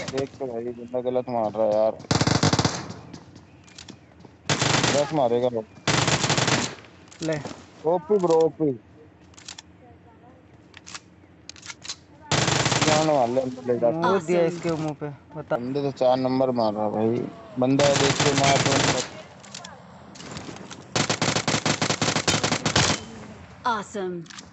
देख के भाई बंदा गलत मार रहा है यार। 10 मारेगा वो। ले। OP bro OP. जाने वाले अंदर ले जाते मुंह हैं। दिया Awesome. इसके मुंह पे। बता। बंदे तो 4 नंबर मार रहा भाई। बंदा है देख के मार दो उनको। Awesome.